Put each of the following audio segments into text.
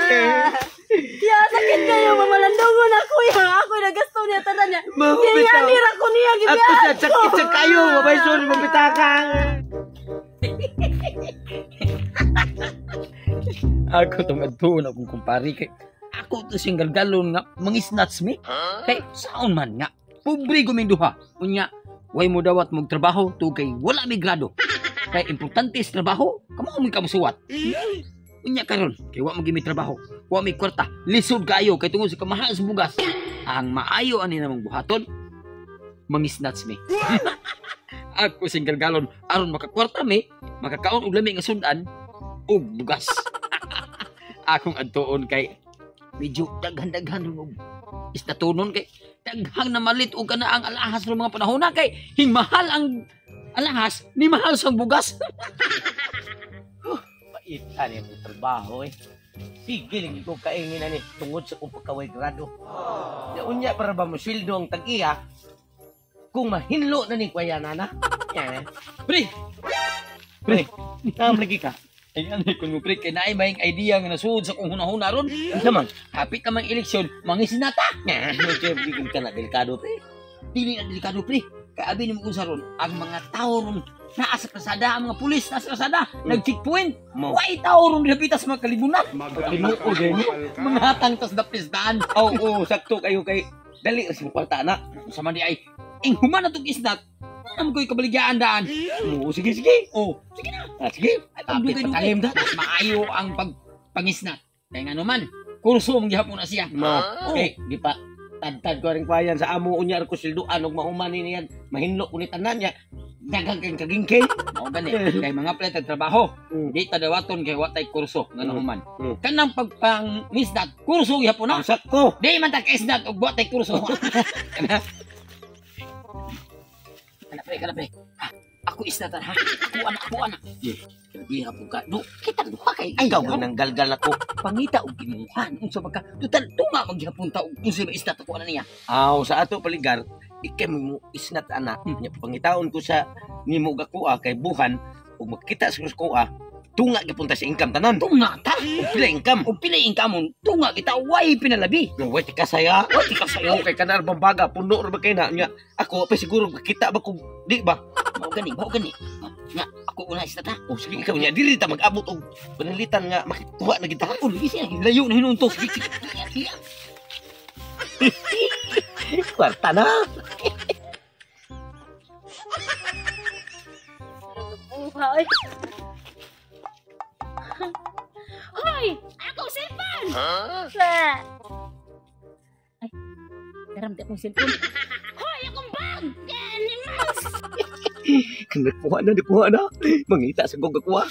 Ya, sakit kayo, mamalandungon ako ya. Ako nagasto niya tanan niya. Giyanira ko niya, gibiyan. Ako sa sakit sa kayo, mabay sorry mabitakan. Ako tong adtuon akong kumpari kay ako to sing galgalon nga mangisnats mi. Kay saon man nga pobre guming duha. Unya way mo dawat mog trabaho tugay wala mi grado. Kay importante sa trabaho, kamo mi kamusuwat. Unya karon kay wa mo gimi trabaho, wa mi kwarta, lisod kayo kay tungod sa kamahal sa bugas. Ang maayo ani namang buhaton mangisnats mi. Ako sing galgalon aron makakwarta mi, makakaon og lami nga sudan ug bugas. Akong adtuon kay medyo daghan-daghan og istatunon kay daghang na malit og kana ang alahas ng mga panahon na kay hingmahal ang alahas ni mahal sang bugas. Pait ani mo trabaho eh. Sige lang ko kaingin ani tungod sa kung pagkaway grado. Ya unya para ba mo sweldo ang tag-iya kung mahinlo na ni kuya nana. Pre. Pre, lagi ka. Ay, ano kung mo pre, kaya naay maing idea nga nasuod sa kung hunahuna ron. Naman, kapit ka mang eleksyon, mangisinata. Medyo bigyan ka na delikado, pre. Dili na delikado, pre. Kaya abi ni mo unsa ron, ang mga tao ron, naa sa kasada, ang mga pulis nasa kasada, nag-checkpoint. Way tao ron nilapitas mga kalibunan. Linuo din. Mga hatang tas dapisdaan. Oo, sakto kayo kay dali sa kwarta na. Sama di ay, human na itong isnat. Alam ko'y kabaligyan daan. Oo, sige. Oo, sige na. Sige. Kapit patalim da. Mas maayo ang pangisnat. Kaya nga naman, kurso ang gihapon na siya. Okay, di pa. Tad ko rin payan sa amo unya ko silduan og mahuman niyan. Mahinlo ko ni tanan niya. Daghang kagingkay. Mao gani kay mga pleta trabaho. Di ta dawaton kay wa tay kurso nga nahuman. Kanang pagpangisnat, kurso gihapon na. Sakto. Di man ta kaisnat og wa tay kurso. Kanapre. Ako isnatan ha. Ako anak. Kaya po ka. Kita duha kay ikaw nang galgal ako. Pangita og ginuhan. Unsa ba ka? Tutal tunga maghapon ta og unsa ba isnat ako ana niya. Aw sa ato paligar, ikay mo isnat ana. Nya pangitaon ko sa nimo gakuha kay buhan ug makita sa kuha. Tunga gipunta sa income tanan. Tunga ta. Pila income mo. Tunga kita way pinalabi. Way ti kasaya. Kay kanar bambaga puno ra ba kay na nya. Ako pa siguro kita ba ko di ba? Mao gani. Nya ako una isnat ha. Oh sige ikaw nya dili ta mag-abot og panalitan nga makituwa na kita. Oh sige layo na hinuntos. Kwarta na. Hoy! Akong cellphone! Ay, naramda akong cellphone. Hoy! Akong bag! Animals! Nakuha na. Mangita sa kong kakuha.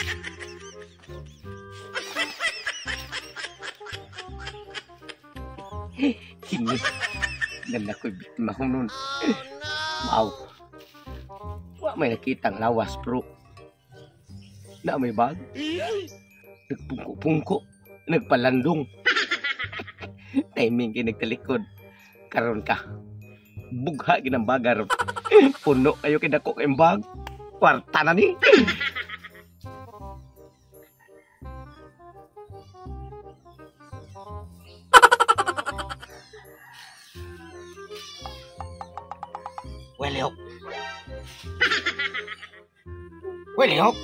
Kini. Ganda ko'y biktima ko nun. Wow. Wa may nakitang lawas, bro. Na may bag. Nagpungko-pungko. Nagpalandong. Timing kayo nagtalikod. Karon ka. Bugha ginang bagar. Puno kayo kinako kayong bag. Kwarta na ni. Welihok.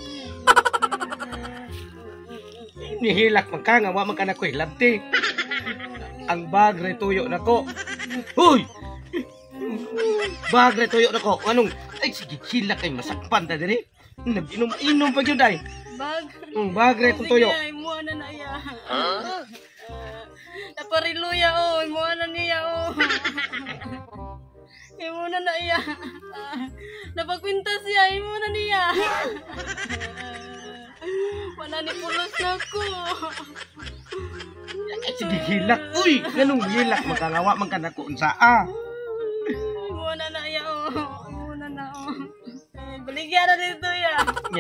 Nihilak man ka nga, wa man ka na ko'y labti. Ang bag re tuyo na ko. Hoy! Bag re tuyo na ko. Anong, ay sige, hilak kayo masakpan ta diri. Nag-inom pa yun ay. Bag re tuyo. Imuha na iya. Napariluya o, imuha na niya o. Imuha na iya. Napakwinta siya, imuha na niya. Wala ni pulos na ko. Sige, hilak. Uy, ganun hilak. Magkalawa man ka na kung saan. Muna na iya o. Muna na o. Baligyan na dito ya.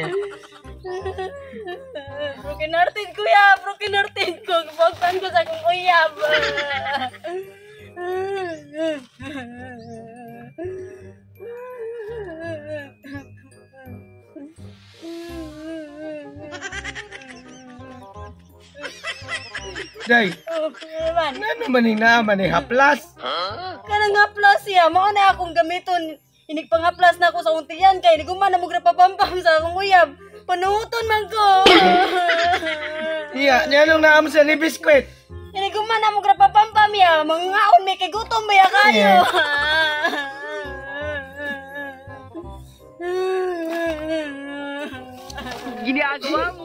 Broken hearted ko ya. Broken hearted ko. Kapagpan ko sa kong uyab. Day. Man. Ano man yung naman eh, haplas? Kanang haplas siya, mao na akong gamiton. Inig pang haplas na ako sa untiyan kay niguman na mo grapapampam sa akong uyab. Panuton man ko. Iya, nyanong naam sa ni biskwit. Iniguman na mo grapapampam ya, mangaon may kay gutom ba ya kayo. Ginagawa mo.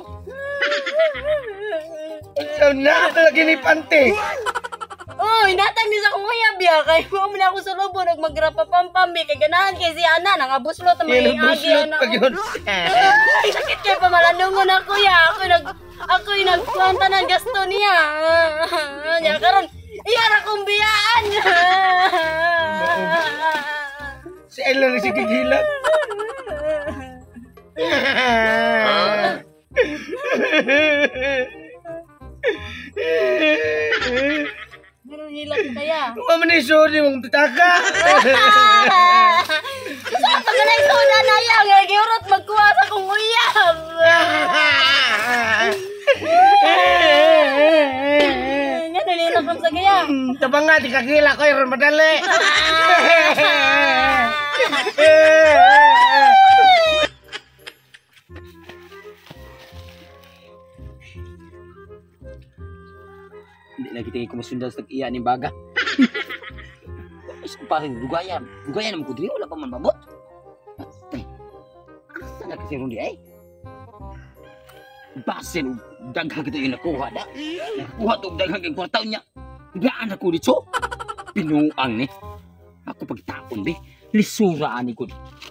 So na lagi ni pante. Oh, inatang ni sa akong uyab ya kay mo na ako sa lubon ug magrapapampam kay ganahan kay si ana nangabuslot ang mga agi ana. Ay, sakit kay pamalandungon ako ya. Ako yung nagkuwanta ng gasto niya. Nya karon iya ra kong biyaan. Si Ella na si Kigila. Meron hilak kaya. Mama ni sorry mong pitaka. Saan pa ganay soda na yan? Ngay giurot magkuha sa kong uyab. Nga nililak kang sa kaya. Tabang nga, di kagila ko yung madali. Hindi lagi tingin ko masundan sa tag-iya ni Baga. Is ko parang dugayan. Dugayan naman ko diri, wala pa man mabot. Ay, asa na kasi rundi ay? Basin, daghang kita yung nakuha da. Nakuha itong daghang yung kwartaw niya. Gaan ako dito. Pinuang ni. Ako pagtapon di. Lisuraan ni ko.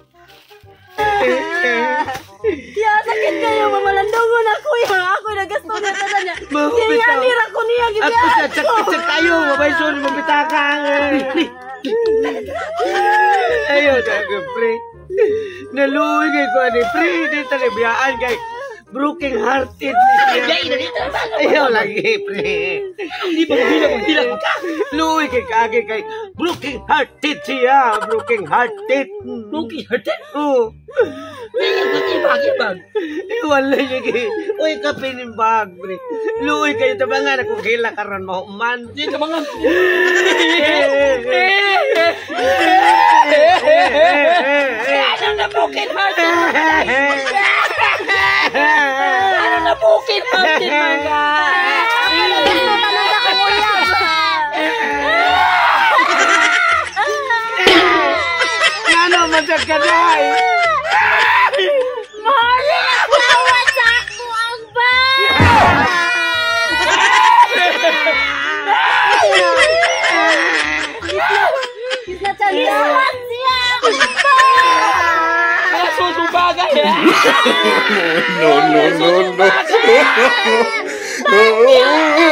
Ya, sakit kayo. Mamalandungon ako ya. Ako nagasto niya tanan niya. Mahupit Kaya ako. nira ko niya. Ako sa chat tayo, mabay sorry mong pitaka. Ayaw na ka, pre. Naluwi kay ko ani, pre. Di talibiyaan kay broken hearted ni siya. Ayaw lagi, pre. Hindi ba magbilang mo ka? Luwi kay kage kay broken hearted siya. Broken hearted. Broken hearted? Oo. Ngayon ko ibag-ibag. Wala niya kay. Uy, kapinimbag, pre. Luwi kayo tabangan ako kila karon mo man. Hindi ka mga... Ano na broken hearted? Ano na broken hearted mga? Nagasto tanan sa kong uyab. Ano masag ka na eh? Mahali na bawat sa ako ang Isna chanyawan siya ako Mga susubagay eh! No, no, no, no.